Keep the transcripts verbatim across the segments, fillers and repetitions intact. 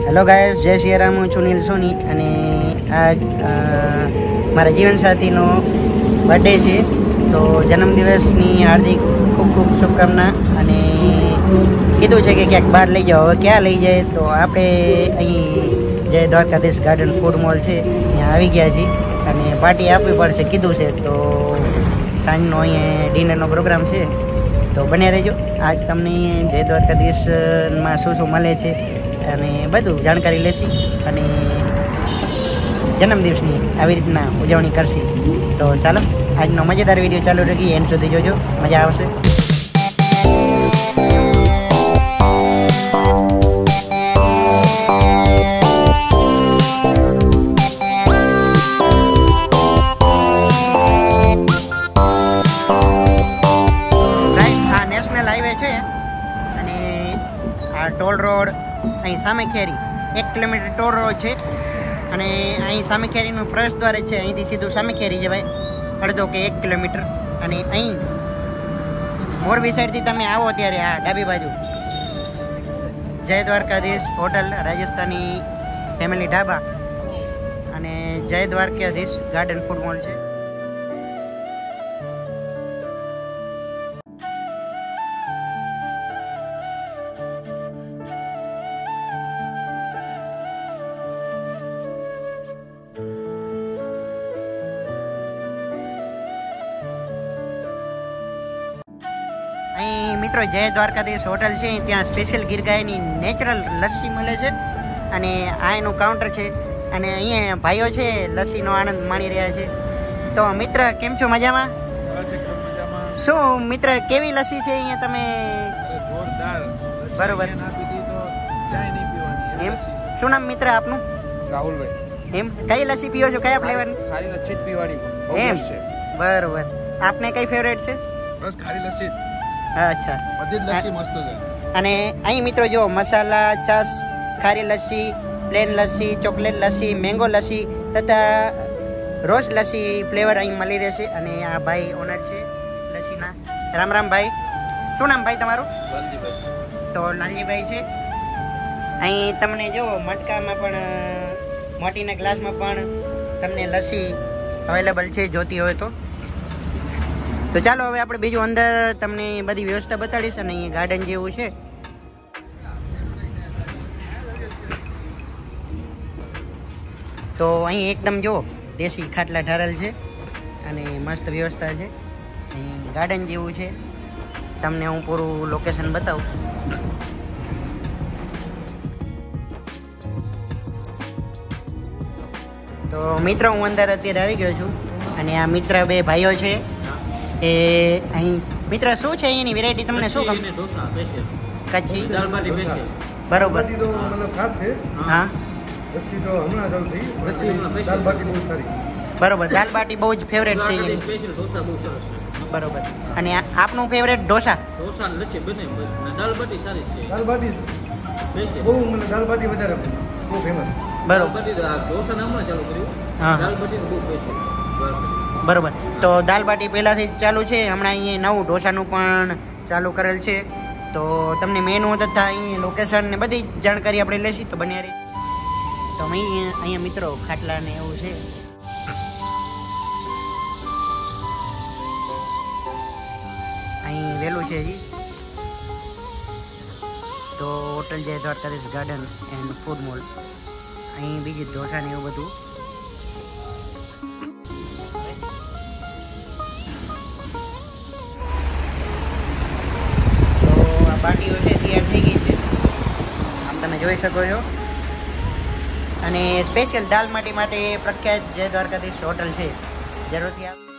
Hello guys, जय श्री राम। હું છું નીલ સોની અને આજ મારા જીવનસાથીનો બર્થડે છે, તો જન્મદિવસની હાર્દિક ખૂબ ખૂબ શુભકામના. અને કીધું છે કે ક્યાંક બહાર લઈ જાઓ. હવે ક્યાં લઈ જાય? તો આપણે અહીં જય દ્વારકાધીશ ગાર્ડન ફૂડ મોલ છે ત્યાં આવી ગયા છીએ અને પાર્ટી આપવી પડશે કીધું છે. તો સાંજનો અહીંયા ડિનરનો પ્રોગ્રામ છે, તો બન્યા રહેજો. આજ તમને જય દ્વારકાધીશમાં શું શું મળે છે અને બધું જાણકારી લેશી અને જન્મદિવસની આવી રીતના ઉજવણી કરશી. તો ચાલો આજનો મજેદાર વિડીયો ચાલુ રાખી, એન્ડ સુધી જોજો, મજા આવશે. આ નેશનલ હાઈવે છે અને આ ટોલ રોડ અહીં સામેખેરી એક કિલોમીટર ટોલ રોડ છે અને અહીં સામેખેરીનું પ્રવેશ દ્વાર છે. અહીંથી સીધું સામેખેરી જવાય અડધો કે એક કિલોમીટર. અને અહીં મોરબી સાઈડથી તમે આવો ત્યારે આ ડાબી બાજુ જય દ્વારકાધીશ હોટલ, રાજસ્થાની ફેમિલી ઢાબા અને Jai Dwarkadhish garden food mall છે. અહીં મિત્રો જય દ્વારકાધીશ હોટલ છે, ત્યાં સ્પેશિયલ ગીર ગાયની નેચરલ લસ્સી મળે છે અને આ એનું કાઉન્ટર છે અને અહીંયા ભાઈઓ છે લસ્સીનો આનંદ માણી રહ્યા છે. તો મિત્ર કેમ છો? મજામાં? શું મિત્ર કેવી લસ્સી છે અહીંયા તમે? બરોબર. એમ શું નામ મિત્ર આપનું? રાહુલભાઈ. એમ કઈ લસ્સી પીવો છો? કયા ફ્લેવરની? ખારી લસ્સી પીવાની. એમ બરોબર. આપને કઈ ફેવરેટ છે? બસ ખારી લસ્સી. અચ્છા, બધી લસ્સી મસ્ત છે. અને અહીં મિત્રો જો મસાલા છાશ, ખારી lassi, plain lassi, chocolate lassi, mango lassi તથા રોઝ લસ્સી ફ્લેવર અહીં મળી રહેશે. અને આ ભાઈ ઓનર છે લસ્સીના. રામ રામ ભાઈ. શું નામ ભાઈ તમારું? લાલજીભાઈ. તો લાલજીભાઈ છે. અહીં તમને જો મટકામાં પણ મોટીના ગ્લાસમાં પણ તમને લસ્સી અવેલેબલ છે જોતી હોય તો. તો ચાલો હવે આપણે બીજું અંદર તમને બધી વ્યવસ્થા બતાડીશ. અને અહીંયા ગાર્ડન જેવું છે. તો અહીં એકદમ જો દેશી ખાટલા ઢારેલ છે અને મસ્ત વ્યવસ્થા છે. અહીં ગાર્ડન જેવું છે. તમને હું પૂરું લોકેશન બતાવું. તો મિત્રો હું અંદર અત્યારે આવી ગયો છું અને આ મિત્ર બે ભાઈઓ છે એ અહીં. મિત્ર શું છે એની વેરાયટી તમને શું ગમે? કચ્છી બરોબર. હા બરોબર. દાલ બાટી બહુ જ ફેવરેટ છે એની. બરોબર. અને આપનું ફેવરેટ ઢોસા? બરોબર. બરોબર. તો દાલ બાટી પહેલાંથી જ ચાલુ છે, હમણાં અહીંયા નવું ઢોસાનું પણ ચાલુ કરેલ છે. તો તમને મેનુ તથા અહીં લોકેશન ને બધી જાણકારી આપણે લેશી. તો બન્યા રહી. તો અહીં અહીંયા મિત્રો ખાટલા ને એવું છે. અહીં વેલું છે હજી. તો hotel Jai Dwarkadhish garden and food mall. અહીં બીજી ઢોસા ને એવું બધું. પાર્ટીઓ છે તૈયાર થઈ ગઈ છે, આમ તમે જોઈ શકો છો. અને સ્પેશિયલ દાલ બાટી માટે પ્રખ્યાત જય દ્વારકાધીશ હોટલ છે, જરૂરથી આપ.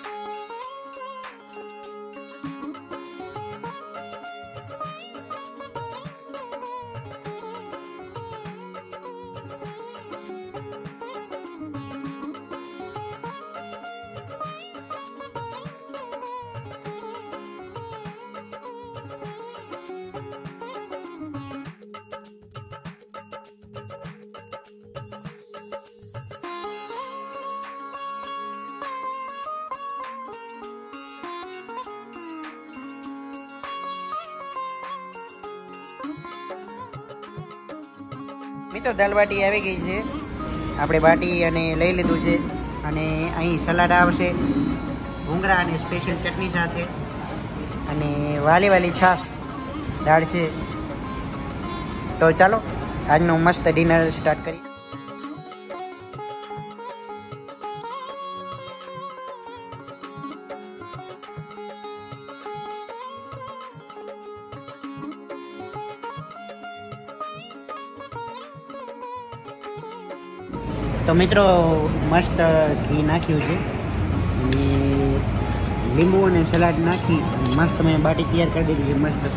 મિત્રો દાલ બાટી આવી ગઈ છે, આપણે બાટી અને લઈ લીધું છે અને અહીં સલાડ આવશે ભૂંગળા અને સ્પેશિયલ ચટણી સાથે અને વાલી વાલી છાશ દાળ છે. તો ચાલો આજનું મસ્ત ડિનર સ્ટાર્ટ કરીએ. તો મિત્રો મસ્ત ઘી નાખ્યું છે અને લીંબુ અને સલાડ નાખી મસ્ત મેં બાટી તૈયાર કરી દીધી છે. મસ્ત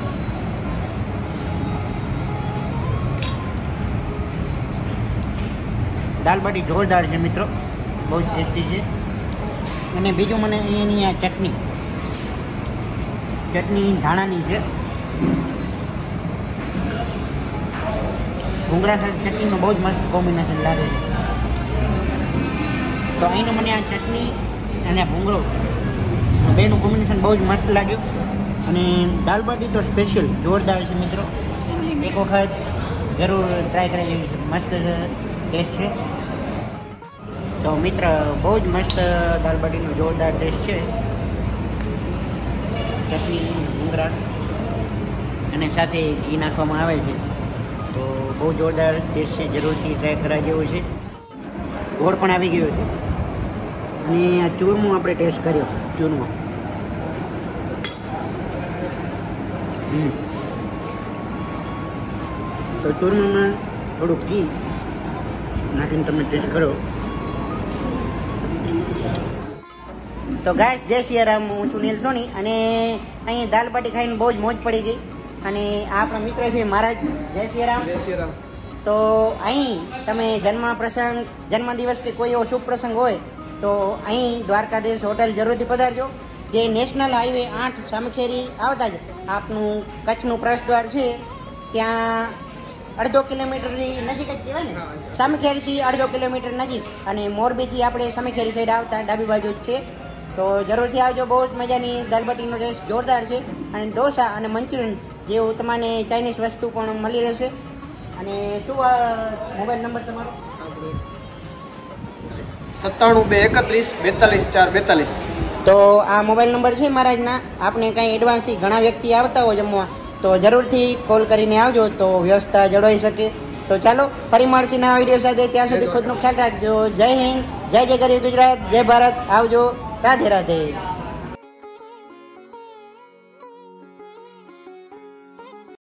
દાલ બાટી જોરદાર છે મિત્રો, બહુ જ ટેસ્ટી છે. અને બીજું મને અહીંયાની આ ચટણી ચટણી ધાણાની છે, ભૂંગળા સાથે ચટણીનું બહુ જ મસ્ત કોમ્બિનેશન લાગે છે. તો અહીંનું મને આ ચટણી અને ભૂંગળો બેનું કોમ્બિનેશન બહુ જ મસ્ત લાગ્યું. અને દાલ બાટી તો સ્પેશિયલ જોરદાર છે મિત્રો, એક વખત જરૂર ટ્રાય કરી લેવી છે, મસ્ત ટેસ્ટ છે. તો મિત્ર બહુ જ મસ્ત દાલ બાટીનો જોરદાર ટેસ્ટ છે, ચટણી ભૂંગળા અને સાથે ઘી નાખવામાં આવે છે. તો બહુ જોરદાર ટેસ્ટ છે, જરૂરથી ટ્રાય કરવા જેવું છે. ગોળ પણ આવી ગયો છે અને આ ચૂરમું આપણે ટેસ્ટ કર્યો, ચૂરમો હમ તો ચૂરમામાં થોડુંક ઘી નાખીને તમે ટેસ્ટ કરો. તો ગાઈસ જય શ્રી રામ, હું છું નીલ સોની અને અહીં દાલ બાટી ખાઈને બહુ જ મોજ પડી ગઈ. અને આ આપણા મિત્ર છે મહારાજ. જય શ્રી રામ. જય શ્રી રામ. તો અહીં તમે જન્મ પ્રસંગ જન્મદિવસ કે કોઈ એવો શુભ પ્રસંગ હોય તો અહીં દ્વારકાધીશ હોટલ જરૂરથી પધારજો, જે નેશનલ હાઈવે આઠ સામખેરી આવતા જ આપનું કચ્છનું પ્રવેશ દ્વાર છે, ત્યાં અડધો કિલોમીટરની નજીક જ કહેવાય ને, સામખેરીથી અડધો કિલોમીટર નજીક. અને મોરબીથી આપણે સામખેરી સાઈડ આવતા ડાબી બાજુ જ છે. તો જરૂરથી આવજો, બહુ જ મજાની દાલ બાટીનો ટેસ્ટ જોરદાર છે. અને ઢોસા અને મંચુરિયન જેવું તમને ચાઇનીઝ વસ્તુ પણ મળી રહેશે. અને શું મોબાઈલ નંબર તમારો? સત્તાણું બે એકત્રીસ બેતાલીસ ચાર બેતાલીસ. તો આ મોબાઈલ નંબર છે મહારાજના. આપણે કંઈ એડવાન્સથી ઘણા વ્યક્તિ આવતા હોય જમવા તો જરૂરથી કોલ કરીને આવજો, તો વ્યવસ્થા જળવાઈ શકે. તો ચાલો ફરી મળશું નવા વિડીયો સાથે, ત્યાં સુધી ખુદનો ખ્યાલ રાખજો. જય હિન્દ, જય જય ગરીબ ગુજરાત, જય ભારત. આવજો, રાધે રાધે.